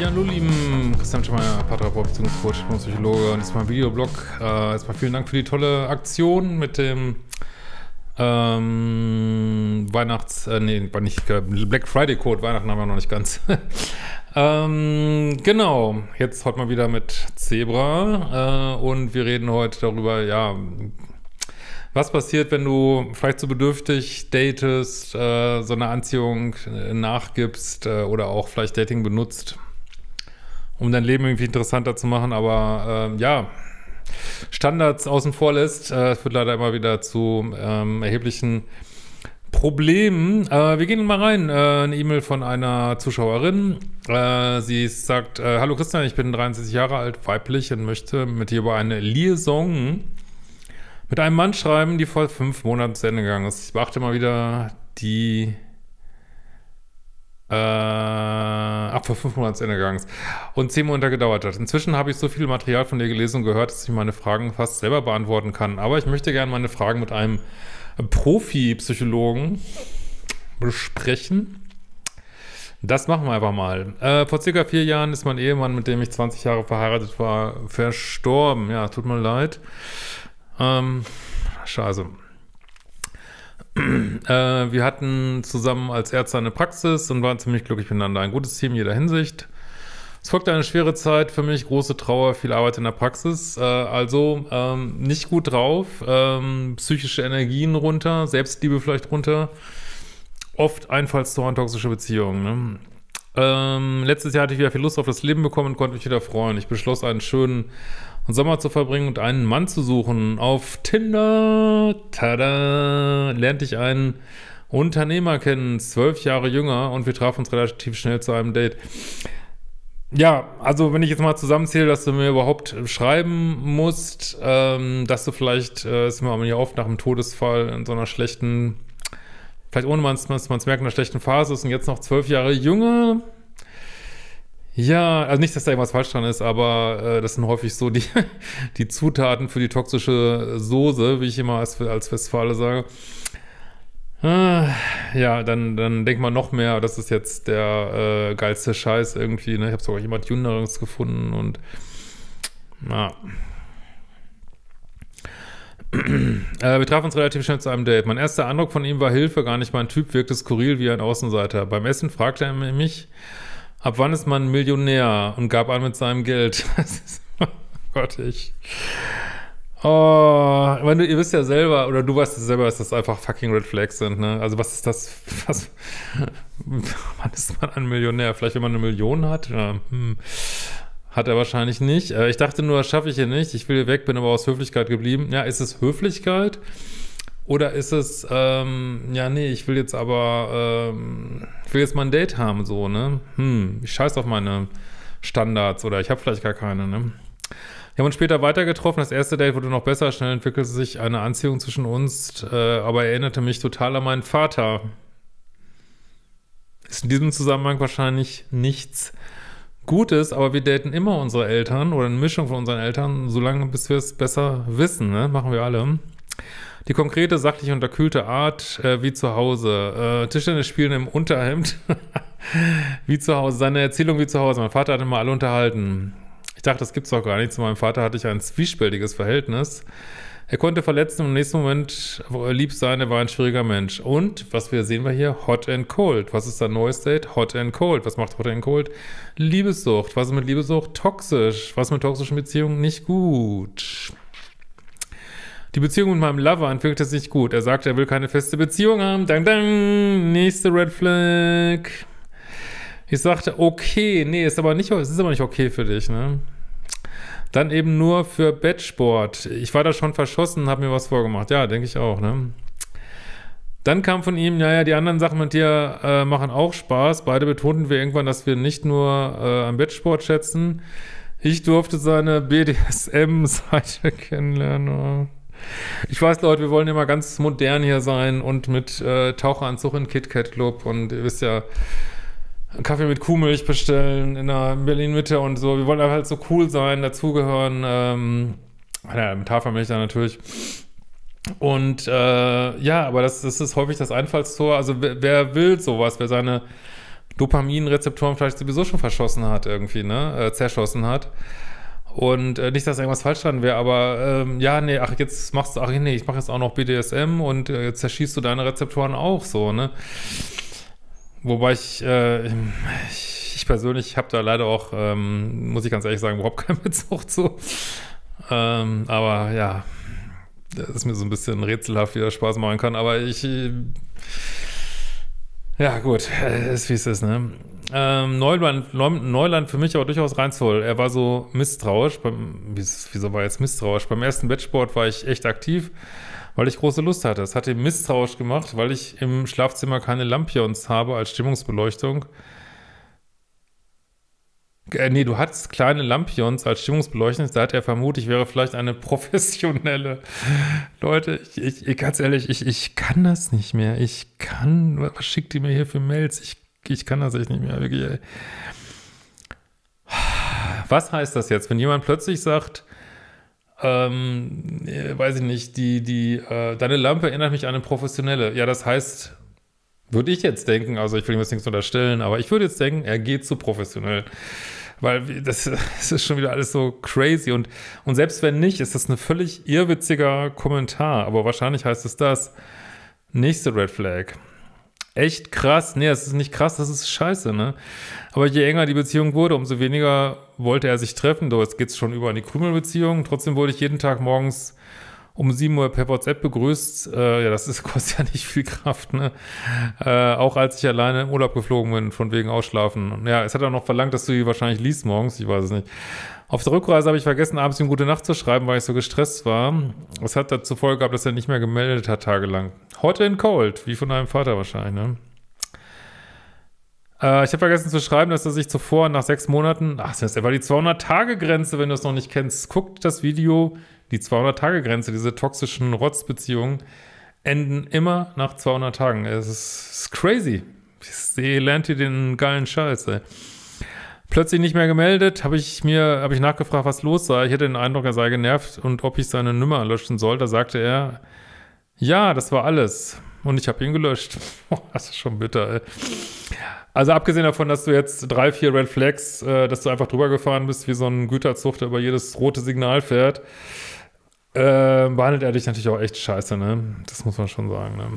Ja, hallo lieben, Christian Schmeier, Paartherapeut, Beziehungscoach, Psychologe und jetzt mal ein Videoblog. Erstmal vielen Dank für die tolle Aktion mit dem Black Friday Code. Weihnachten haben wir noch nicht ganz. Genau, jetzt heute mal wieder mit Zebra und wir reden heute darüber, ja, was passiert, wenn du vielleicht so bedürftig datest, so eine Anziehung nachgibst oder auch vielleicht Dating benutzt, um dein Leben irgendwie interessanter zu machen, aber ja, Standards außen vor lässt. Führt leider immer wieder zu erheblichen Problemen. Wir gehen mal rein. Eine E-Mail von einer Zuschauerin. Sie sagt, hallo Christian, ich bin 63 Jahre alt, weiblich und möchte mit dir über eine Liaison mit einem Mann schreiben, die vor 5 Monaten zu Ende gegangen ist. Ich beachte mal wieder die vor 5 Monaten zu Ende gegangen ist und 10 Monate gedauert hat. Inzwischen habe ich so viel Material von dir gelesen und gehört, dass ich meine Fragen fast selber beantworten kann. Aber ich möchte gerne meine Fragen mit einem Profi-Psychologen besprechen. Das machen wir einfach mal. Vor circa 4 Jahren ist mein Ehemann, mit dem ich 20 Jahre verheiratet war, verstorben. Ja, tut mir leid. Scheiße. Wir hatten zusammen als Ärzte eine Praxis und waren ziemlich glücklich miteinander. Ein gutes Team in jeder Hinsicht. Es folgte eine schwere Zeit für mich, große Trauer, viel Arbeit in der Praxis. Nicht gut drauf, psychische Energien runter, Selbstliebe vielleicht runter. Oft Einfallstor an toxische Beziehungen. Ne? Letztes Jahr hatte ich wieder viel Lust auf das Leben bekommen und konnte mich wieder freuen. Ich beschloss, einen schönen Sommer zu verbringen und einen Mann zu suchen. Auf Tinder, tada, lernte ich einen Unternehmer kennen, 12 Jahre jünger, und wir trafen uns relativ schnell zu einem Date. Ja, also wenn ich jetzt mal zusammenzähle, dass du mir überhaupt schreiben musst, dass du vielleicht, ist mir ja oft nach einem Todesfall in so einer schlechten, vielleicht ohne man es merkt, in einer schlechten Phase ist und jetzt noch 12 Jahre jünger. Ja, also nicht, dass da irgendwas falsch dran ist, aber das sind häufig so die Zutaten für die toxische Soße, wie ich immer als Westfale sage. Ja, dann denkt man noch mehr, das ist jetzt der geilste Scheiß irgendwie. Ne? Ich habe sogar jemand Jüngeres gefunden und na. Wir trafen uns relativ schnell zu einem Date. Mein erster Eindruck von ihm war Hilfe, gar nicht mein Typ, wirkte skurril wie ein Außenseiter. Beim Essen fragte er mich, ab wann ist man Millionär, und gab an mit seinem Geld. Das ist, oh Gott, ihr wisst ja selber, oder du weißt es selber, dass das einfach fucking Red Flags sind, ne? Also was ist das, wann ist man ein Millionär? Vielleicht, wenn man 1 Million hat? Ja, hat er wahrscheinlich nicht. Ich dachte nur, das schaffe ich hier nicht. Ich will hier weg, bin aber aus Höflichkeit geblieben. Ja, ist es Höflichkeit? Oder ist es, ja, nee, ich will jetzt mal ein Date haben, so, ne? Ich scheiß auf meine Standards oder ich habe vielleicht gar keine, ne? Wir haben uns später weiter getroffen. Das erste Date wurde noch besser. Schnell entwickelte sich eine Anziehung zwischen uns, aber er erinnerte mich total an meinen Vater. Ist in diesem Zusammenhang wahrscheinlich nichts Gutes, aber wir daten immer unsere Eltern oder eine Mischung von unseren Eltern, solange bis wir es besser wissen, ne? Machen wir alle. Die konkrete, sachliche, unterkühlte Art, wie zu Hause. Tischtennis spielen im Unterhemd, wie zu Hause. Seine Erzählung wie zu Hause. Mein Vater hat immer alle unterhalten. Ich dachte, das gibt's doch gar nicht. Zu meinem Vater hatte ich ein zwiespältiges Verhältnis. Er konnte verletzen und im nächsten Moment lieb sein. Er war ein schwieriger Mensch. Und, sehen wir hier? Hot and Cold. Was ist sein neues Date? Hot and Cold. Was macht Hot and Cold? Liebessucht. Was ist mit Liebessucht? Toxisch. Was mit toxischen Beziehungen? Nicht gut. Die Beziehung mit meinem Lover entwickelte sich gut. Er sagte, er will keine feste Beziehung haben. Dang, dang. Nächste Red Flag. Ich sagte, okay, nee, es ist aber nicht okay für dich, ne? Dann eben nur für Bettsport. Ich war da schon verschossen und habe mir was vorgemacht. Ja, denke ich auch, ne? Dann kam von ihm, ja, die anderen Sachen mit dir machen auch Spaß. Beide betonten wir irgendwann, dass wir nicht nur am Bettsport schätzen. Ich durfte seine BDSM-Seite kennenlernen. Ich weiß, Leute, wir wollen immer ganz modern hier sein und mit Taucheranzug in KitKat Club und ihr wisst ja, Kaffee mit Kuhmilch bestellen in der Berlin-Mitte und so. Wir wollen halt so cool sein, dazugehören. Mit Hafermilch dann natürlich. Und ja, aber das ist häufig das Einfallstor. Also wer will sowas? Wer seine Dopaminrezeptoren vielleicht sowieso schon verschossen hat irgendwie, ne, zerschossen hat. Und nicht, dass irgendwas falsch dran wäre, aber ja, nee, ach, jetzt machst du, ach nee, ich mache jetzt auch noch BDSM und jetzt zerschießt du deine Rezeptoren auch so, ne? Wobei ich persönlich habe da leider auch, muss ich ganz ehrlich sagen, überhaupt keinen Bezug zu. Aber ja, das ist mir so ein bisschen rätselhaft, wie das Spaß machen kann. Aber ja gut, ist wie es ist, ne? Neuland für mich aber durchaus reizvoll. Er war so misstrauisch. Wieso war er jetzt misstrauisch? Beim ersten Bettsport war ich echt aktiv, weil ich große Lust hatte. Es hat ihn misstrauisch gemacht, weil ich im Schlafzimmer keine Lampions habe als Stimmungsbeleuchtung. Nee, du hattest kleine Lampions als Stimmungsbeleuchtung. Da hat er vermutet, ich wäre vielleicht eine professionelle. Leute, ganz ehrlich, ich kann das nicht mehr. Was schickt die mir hier für Mails? Ich kann das echt nicht mehr, wirklich, ey. Was heißt das jetzt, wenn jemand plötzlich sagt, weiß ich nicht, deine Lampe erinnert mich an eine professionelle. Ja, das heißt, würde ich jetzt denken, also ich will ihm jetzt nichts unterstellen, aber ich würde jetzt denken, er geht zu professionell. Weil das ist schon wieder alles so crazy und selbst wenn nicht, ist das ein völlig irrwitziger Kommentar, aber wahrscheinlich heißt es das. Nächste Red Flag. Echt krass. Nee, das ist nicht krass, das ist scheiße, ne? Aber je enger die Beziehung wurde, umso weniger wollte er sich treffen. Doch, jetzt geht's schon über in die Krümelbeziehung. Trotzdem wurde ich jeden Tag morgens um 7 Uhr per WhatsApp begrüßt. Ja, das kostet ja nicht viel Kraft, ne? Auch als ich alleine im Urlaub geflogen bin, von wegen Ausschlafen. Und ja, es hat auch noch verlangt, dass du die wahrscheinlich liest morgens, ich weiß es nicht. Auf der Rückreise habe ich vergessen, abends ihm gute Nacht zu schreiben, weil ich so gestresst war. Es hat dazu Folge gehabt, dass er nicht mehr gemeldet hat, tagelang. Hot and cold, wie von deinem Vater wahrscheinlich, ne? Ich habe vergessen zu schreiben, dass er sich zuvor nach 6 Monaten, das war die 200-Tage-Grenze, wenn du es noch nicht kennst. Guckt das Video, die 200-Tage-Grenze, diese toxischen Rotzbeziehungen enden immer nach 200 Tagen. Es ist crazy. Ihr lernt hier den geilen Scheiß, ey. Plötzlich nicht mehr gemeldet, habe ich nachgefragt, was los sei. Ich hatte den Eindruck, er sei genervt und ob ich seine Nummer löschen soll. Da sagte er, ja, das war alles. Und ich habe ihn gelöscht. Das ist schon bitter, ey. Also abgesehen davon, dass du jetzt 3, 4 Red Flags, dass du einfach drüber gefahren bist, wie so ein Güterzug, der über jedes rote Signal fährt, behandelt er dich natürlich auch echt scheiße, ne? Das muss man schon sagen, ne?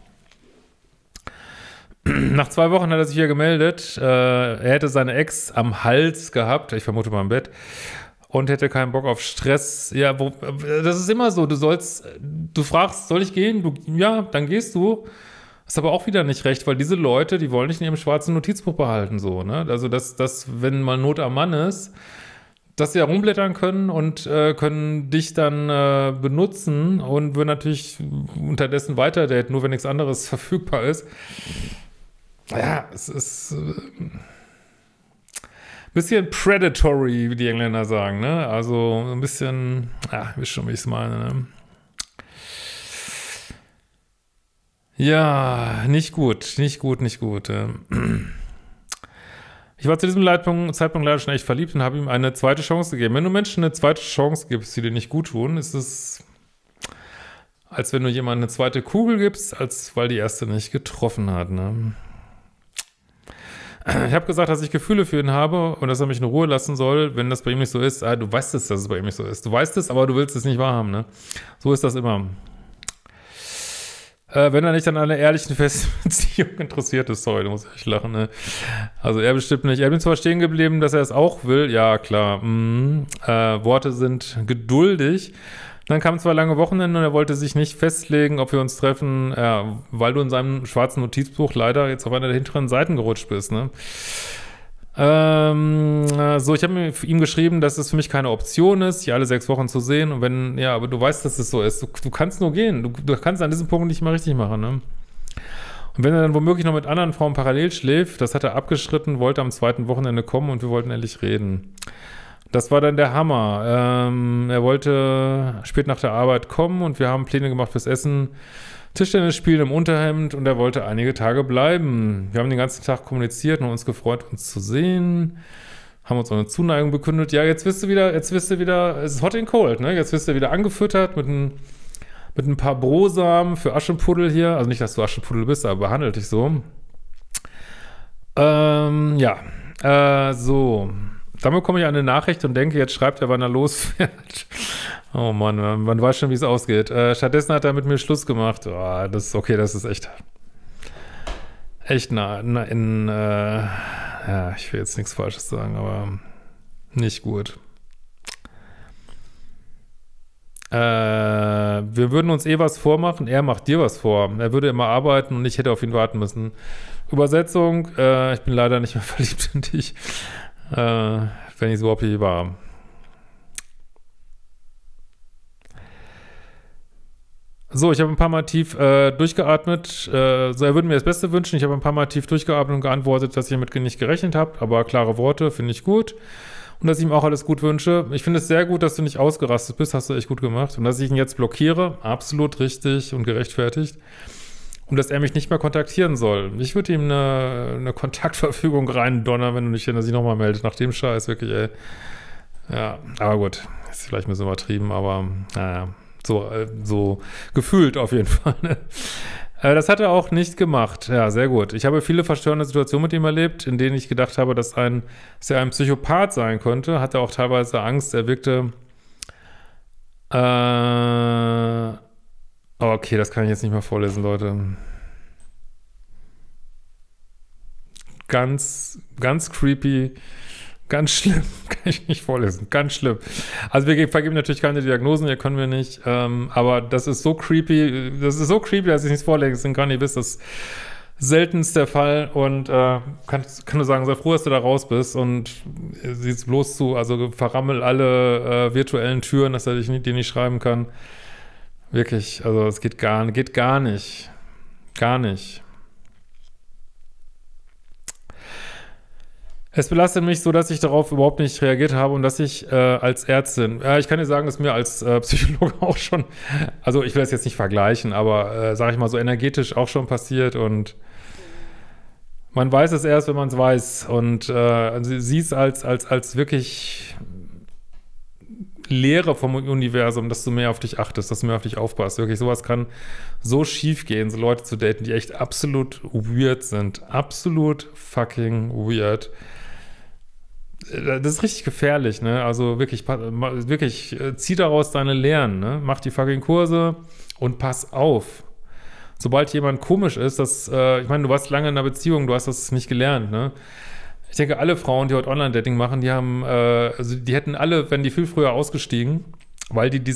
Nach 2 Wochen hat er sich wieder gemeldet. Er hätte seine Ex am Hals gehabt, ich vermute mal im Bett, und hätte keinen Bock auf Stress. Ja, das ist immer so. Du fragst, soll ich gehen? Ja, dann gehst du. Ist aber auch wieder nicht recht, weil diese Leute, die wollen dich in ihrem schwarzen Notizbuch behalten, so, ne? Also, wenn mal Not am Mann ist, dass sie herumblättern können und können dich dann benutzen und würden natürlich unterdessen weiterdaten, nur wenn nichts anderes verfügbar ist. Ja, es ist ein bisschen predatory, wie die Engländer sagen, ne? Also ein bisschen, ja, wisst schon, wie ich es meine, ne? Ja, nicht gut. Ich war zu diesem Zeitpunkt leider schon echt verliebt und habe ihm eine zweite Chance gegeben. Wenn du Menschen eine zweite Chance gibst, die dir nicht gut tun, ist es, als wenn du jemandem eine zweite Kugel gibst, als weil die erste nicht getroffen hat, ne? Ich habe gesagt, dass ich Gefühle für ihn habe und dass er mich in Ruhe lassen soll, wenn das bei ihm nicht so ist. Du weißt es, dass es bei ihm nicht so ist. Du weißt es, aber du willst es nicht wahrhaben, ne? So ist das immer. Wenn er nicht an einer ehrlichen festen Beziehung interessiert ist, sorry, da muss ich lachen, ne? Also er bestimmt nicht. Er bin zwar stehen geblieben, dass er es auch will, ja klar. Worte sind geduldig. Dann kamen 2 lange Wochenende und er wollte sich nicht festlegen, ob wir uns treffen, weil du in seinem schwarzen Notizbuch leider jetzt auf einer der hinteren Seiten gerutscht bist, ne? Ich habe ihm geschrieben, dass es für mich keine Option ist, sich alle 6 Wochen zu sehen. Und aber du weißt, dass es so ist. Du kannst nur gehen. Du kannst an diesem Punkt nicht mal richtig machen, ne? Und wenn er dann womöglich noch mit anderen Frauen parallel schläft, das hat er abgestritten, wollte am 2. Wochenende kommen und wir wollten endlich reden. Das war dann der Hammer. Er wollte spät nach der Arbeit kommen und wir haben Pläne gemacht fürs Essen, Tischtennis spielen im Unterhemd und er wollte einige Tage bleiben. Wir haben den ganzen Tag kommuniziert und uns gefreut, uns zu sehen. Haben uns auch eine Zuneigung bekündet. Ja, jetzt wirst du wieder, es ist hot and cold, ne? Jetzt wirst du wieder angefüttert mit ein paar Brosamen für Aschenputtel hier. Also nicht, dass du Aschenputtel bist, aber behandelt dich so. Ja. So. Dann bekomme ich eine Nachricht und denke, jetzt schreibt er, wann er losfährt. Oh Mann, man weiß schon, wie es ausgeht. Stattdessen hat er mit mir Schluss gemacht. Oh, das ist okay, das ist echt ja, ich will jetzt nichts Falsches sagen, aber nicht gut. Wir würden uns was vormachen, er macht dir was vor. Er würde immer arbeiten und ich hätte auf ihn warten müssen. Übersetzung, ich bin leider nicht mehr verliebt in dich, wenn ich so überhaupt nicht war. So, ich habe ein paar Mal tief durchgeatmet. So, er würde mir das Beste wünschen. Ich habe ein paar Mal tief durchgeatmet und geantwortet, dass ich damit nicht gerechnet habe. Aber klare Worte finde ich gut. Und dass ich ihm auch alles gut wünsche. Ich finde es sehr gut, dass du nicht ausgerastet bist. Hast du echt gut gemacht. Und dass ich ihn jetzt blockiere. Absolut richtig und gerechtfertigt. Und dass er mich nicht mehr kontaktieren soll. Ich würde ihm eine Kontaktverfügung reindonnern, wenn du nicht, wenn er sich nochmal meldet. Nach dem Scheiß wirklich, ey. Ja, aber gut. Ist vielleicht ein bisschen übertrieben, aber naja. So gefühlt auf jeden Fall. Ne? Das hat er auch nicht gemacht. Ja, sehr gut. Ich habe viele verstörende Situationen mit ihm erlebt, in denen ich gedacht habe, dass er ein Psychopath sein könnte. Hatte auch teilweise Angst. Er wirkte okay, das kann ich jetzt nicht mehr vorlesen, Leute. Ganz, ganz creepy. Ganz schlimm, kann ich nicht vorlesen, ganz schlimm. Also wir vergeben natürlich keine Diagnosen, hier können wir nicht, aber das ist so creepy, dass ich nichts vorlesen kann. Ihr wisst, das ist seltenst der Fall und kann nur sagen, sei froh, dass du da raus bist und siehst bloß zu, also verrammel alle virtuellen Türen, dass er dir nicht schreiben kann. Wirklich, also es geht gar nicht. Gar nicht. Es belastet mich so, dass ich darauf überhaupt nicht reagiert habe und dass ich als Ärztin, ich kann dir sagen, dass mir als Psychologe auch schon, also ich will das jetzt nicht vergleichen, aber sage ich mal so energetisch auch schon passiert und man weiß es erst, wenn man es weiß und also sie ist als wirklich Lehre vom Universum, dass du mehr auf dich achtest, dass du mehr auf dich aufpasst. Wirklich, sowas kann so schief gehen, so Leute zu daten, die echt absolut weird sind. Absolut fucking weird. Das ist richtig gefährlich, ne? Also wirklich, zieh daraus deine Lehren, ne? Mach die fucking Kurse und pass auf. Sobald jemand komisch ist, ich meine, du warst lange in einer Beziehung, du hast das nicht gelernt, ne? Ich denke, alle Frauen, die heute Online-Dating machen, die haben, also die hätten alle, wenn die viel früher ausgestiegen, weil die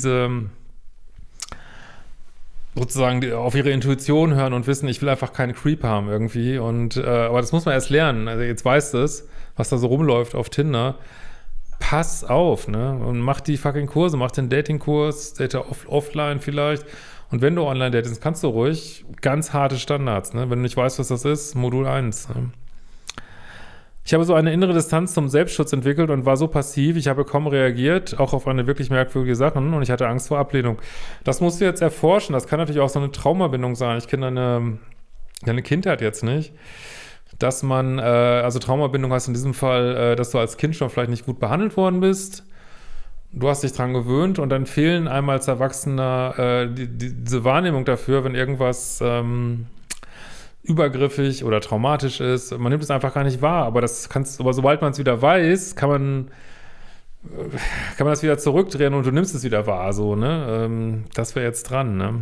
sozusagen auf ihre Intuition hören und wissen, ich will einfach keinen Creep haben irgendwie. Und aber das muss man erst lernen. Also jetzt weißt du es, was da so rumläuft auf Tinder. Pass auf, ne? Und mach die fucking Kurse, mach den Dating-Kurs, date offline vielleicht. Und wenn du online datest, kannst du ruhig ganz harte Standards, ne? Wenn du nicht weißt, was das ist, Modul 1. Ne? Ich habe so eine innere Distanz zum Selbstschutz entwickelt und war so passiv, ich habe kaum reagiert, auch auf eine wirklich merkwürdige Sache und ich hatte Angst vor Ablehnung. Das musst du jetzt erforschen, das kann natürlich auch so eine Traumabindung sein. Ich kenne deine Kindheit jetzt nicht, dass man, also Traumabindung heißt in diesem Fall, dass du als Kind schon vielleicht nicht gut behandelt worden bist, du hast dich dran gewöhnt und dann fehlen einem als Erwachsener diese Wahrnehmung dafür, wenn irgendwas übergriffig oder traumatisch ist. Man nimmt es einfach gar nicht wahr, aber sobald man es wieder weiß, kann man das wieder zurückdrehen und du nimmst es wieder wahr, so, ne? Das wäre jetzt dran, ne?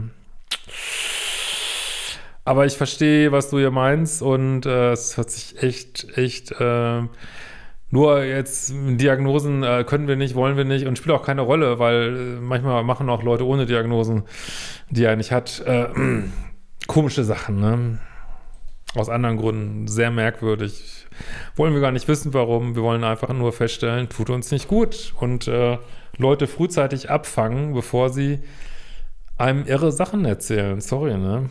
Aber ich verstehe, was du hier meinst und es hört sich echt nur jetzt Diagnosen können wir nicht, wollen wir nicht und spielt auch keine Rolle, weil manchmal machen auch Leute ohne Diagnosen, die er nicht hat, komische Sachen, ne? Aus anderen Gründen sehr merkwürdig. Wollen wir gar nicht wissen, warum. Wir wollen einfach nur feststellen, tut uns nicht gut. Und Leute frühzeitig abfangen, bevor sie einem irre Sachen erzählen. Sorry, ne?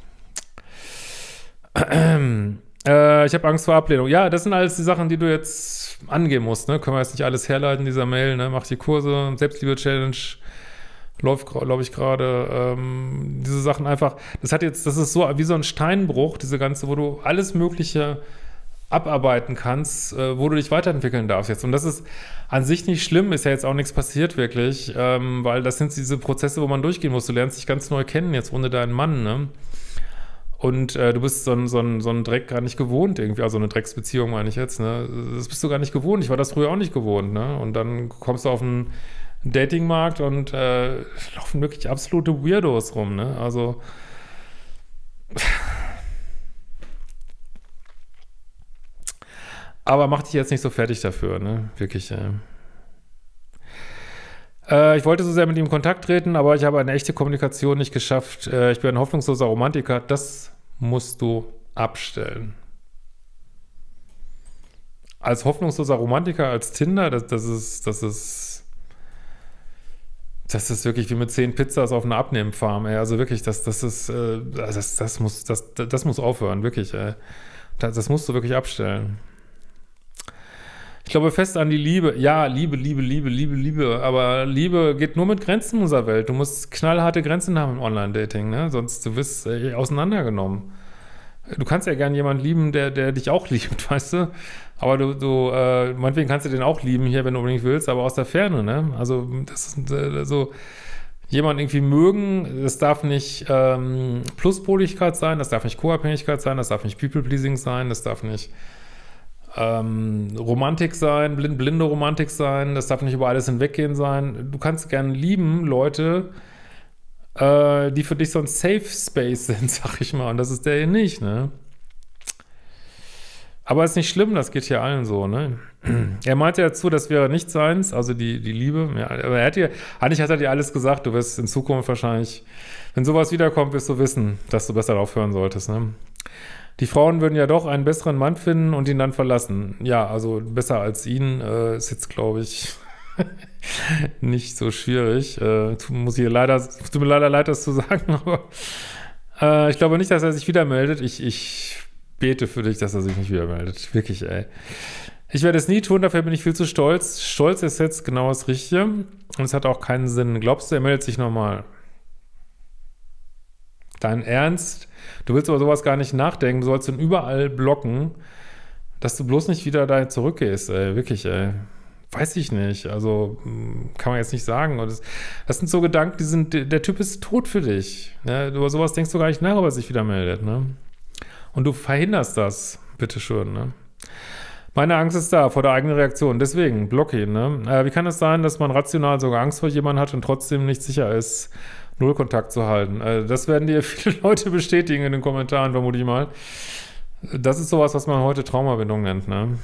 Ich habe Angst vor Ablehnung. Ja, das sind alles die Sachen, die du jetzt angehen musst, ne? Können wir jetzt nicht alles herleiten in dieser Mail, ne? Mach die Kurse, Selbstliebe-Challenge, läuft, glaube ich, gerade diese Sachen einfach, das ist so wie so ein Steinbruch, diese ganze, wo du alles Mögliche abarbeiten kannst, wo du dich weiterentwickeln darfst jetzt. Und das ist an sich nicht schlimm, ist ja jetzt auch nichts passiert wirklich, weil das sind diese Prozesse, wo man durchgehen muss. Du lernst dich ganz neu kennen jetzt ohne deinen Mann, ne? Und du bist so ein Dreck gar nicht gewohnt irgendwie, also eine Drecksbeziehung meine ich jetzt, ne? Das bist du gar nicht gewohnt. Ich war das früher auch nicht gewohnt, ne? Und dann kommst du auf einen Datingmarkt und laufen wirklich absolute Weirdos rum, ne? Also aber mach dich jetzt nicht so fertig dafür, ne? Wirklich. Ich wollte so sehr mit ihm in Kontakt treten, aber ich habe eine echte Kommunikation nicht geschafft. Ich bin ein hoffnungsloser Romantiker. Das musst du abstellen. Als hoffnungsloser Romantiker, als Tinder, das ist wirklich wie mit 10 Pizzas auf einer Abnehmfarm, ey. Also wirklich, das muss aufhören, wirklich, ey. Das musst du wirklich abstellen. Ich glaube fest an die Liebe. Ja, Liebe. Aber Liebe geht nur mit Grenzen in unserer Welt. Du musst knallharte Grenzen haben im Online-Dating, ne? Sonst du wirst auseinandergenommen. Du kannst ja gerne jemanden lieben, der dich auch liebt, weißt du? Aber meinetwegen kannst du den auch lieben hier, wenn du unbedingt willst, aber aus der Ferne, ne? Also, das ist so, jemanden irgendwie mögen, das darf nicht Pluspoligkeit sein, das darf nicht Co-Abhängigkeit sein, das darf nicht People-Pleasing sein, das darf nicht Romantik sein, blinde Romantik sein, das darf nicht über alles hinweggehen sein. Du kannst gerne lieben Leute, die für dich so ein Safe Space sind, sag ich mal. Und das ist der hier nicht, ne? Aber ist nicht schlimm, das geht hier allen so, ne? Er meinte dazu, das wäre nicht seins, also die Liebe. Ja, aber eigentlich hat er dir alles gesagt, du wirst in Zukunft wahrscheinlich, wenn sowas wiederkommt, wirst du wissen, dass du besser darauf hören solltest, ne? Die Frauen würden ja doch einen besseren Mann finden und ihn dann verlassen. Ja, also besser als ihn ist jetzt, glaube ich, nicht so schwierig. Tut mir leider leid, das zu sagen, aber ich glaube nicht, dass er sich wieder meldet. Ich bete für dich, dass er sich nicht wieder meldet. Wirklich, ey. Ich werde es nie tun, dafür bin ich viel zu stolz. Stolz ist jetzt genau das Richtige und es hat auch keinen Sinn. Glaubst du, er meldet sich nochmal? Dein Ernst? Du willst über sowas gar nicht nachdenken. Du sollst ihn überall blocken, dass du bloß nicht wieder da zurückgehst, ey. Wirklich, ey. Weiß ich nicht. Also, kann man jetzt nicht sagen. Und das sind so Gedanken, der Typ ist tot für dich. Ja, über sowas denkst du gar nicht nach, ob er sich wieder meldet, ne? Und du verhinderst das, bitteschön, ne? Meine Angst ist da, vor der eigenen Reaktion. Deswegen, block ihn, ne? Wie kann es sein, dass man rational sogar Angst vor jemandem hat und trotzdem nicht sicher ist, Nullkontakt zu halten? Das werden dir viele Leute bestätigen in den Kommentaren, vermute ich mal. Das ist sowas, was man heute Traumabindung nennt, ne?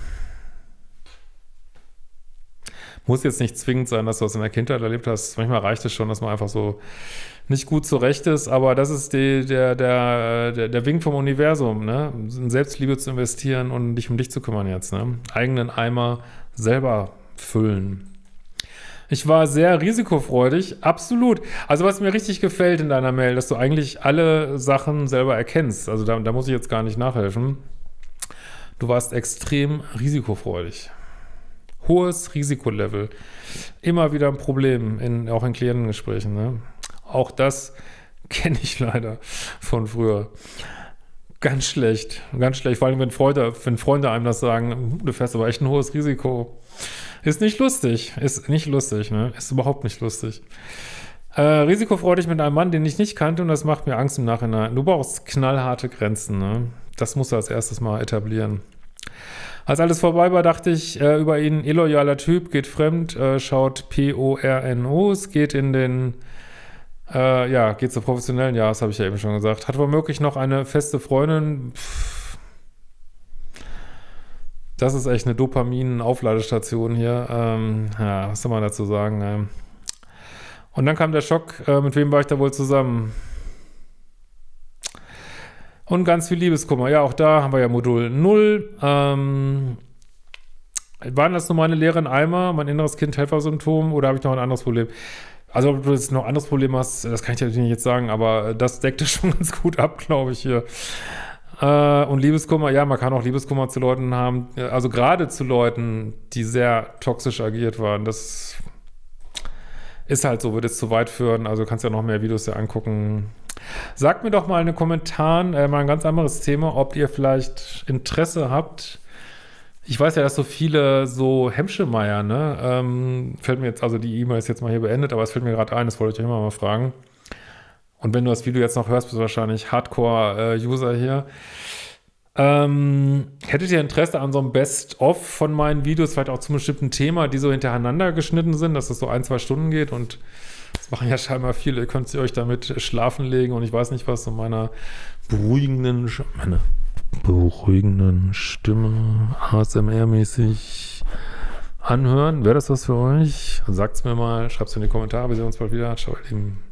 Muss jetzt nicht zwingend sein, dass du das in der Kindheit erlebt hast. Manchmal reicht es schon, dass man einfach so nicht gut zurecht ist, aber das ist der Wink vom Universum, ne? In Selbstliebe zu investieren und dich um dich zu kümmern jetzt, ne? Eigenen Eimer selber füllen. Ich war sehr risikofreudig, absolut. Also was mir richtig gefällt in deiner Mail, dass du eigentlich alle Sachen selber erkennst. Also da muss ich jetzt gar nicht nachhelfen. Du warst extrem risikofreudig. Hohes Risikolevel. Immer wieder ein Problem, auch in Klientengesprächen, ne? Auch das kenne ich leider von früher. Ganz schlecht, vor allem wenn Freunde einem das sagen, du fährst aber echt ein hohes Risiko. Ist nicht lustig, ne? Ist überhaupt nicht lustig. Risikofreudig mit einem Mann, den ich nicht kannte und das macht mir Angst im Nachhinein. Du brauchst knallharte Grenzen, ne? Das musst du als erstes mal etablieren. Als alles vorbei war, dachte ich über ihn, illoyaler Typ, geht fremd, schaut PORNO, es geht in den geht zur professionellen, ja, das habe ich ja eben schon gesagt. Hat womöglich noch eine feste Freundin. Das ist echt eine Dopamin-Aufladestation hier. Was soll man dazu sagen? Und dann kam der Schock, mit wem war ich da wohl zusammen? Und ganz viel Liebeskummer. Ja, auch da haben wir ja Modul 0. Waren das nur meine leeren Eimer, mein inneres Kind-Helfersymptom oder habe ich noch ein anderes Problem? Also, ob du jetzt noch ein anderes Problem hast, das kann ich natürlich nicht jetzt sagen, aber das deckt es schon ganz gut ab, glaube ich, hier. Und Liebeskummer, ja, man kann auch Liebeskummer zu Leuten haben, also gerade zu Leuten, die sehr toxisch agiert waren. Das ist halt so, würde es zu weit führen, also kannst ja noch mehr Videos dir angucken. Sagt mir doch mal in den Kommentaren, mal ein ganz anderes Thema, ob ihr vielleicht Interesse habt. Ich weiß ja, dass so viele so Hemschemeyer, ne, fällt mir jetzt, also die E-Mail ist jetzt mal hier beendet, aber es fällt mir gerade ein, das wollte ich euch immer mal fragen. Und wenn du das Video jetzt noch hörst, bist du wahrscheinlich Hardcore-User hier. Hättet ihr Interesse an so einem Best-of von meinen Videos, vielleicht auch zu einem bestimmten Thema, die so hintereinander geschnitten sind, dass es so 1-2 Stunden geht? Und das machen ja scheinbar viele. Ihr könnt euch damit schlafen legen und ich weiß nicht was, so meine beruhigenden Stimme ASMR-mäßig anhören. Wäre das was für euch? Sagt's mir mal, schreibt's in die Kommentare. Wir sehen uns bald wieder. Ciao, ihr Lieben.